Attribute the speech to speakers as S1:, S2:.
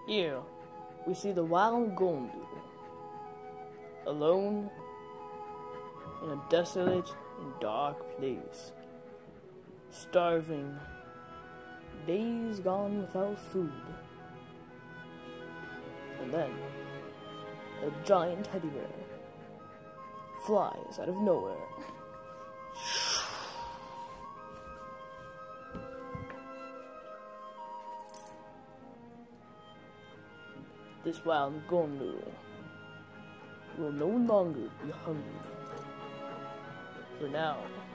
S1: Here, we see the wild Goldendoodle, alone in a desolate and dark place, starving, days gone without food. And then, a giant teddy bear flies out of nowhere. This wild Goldendoodle will no longer be hungry. For now,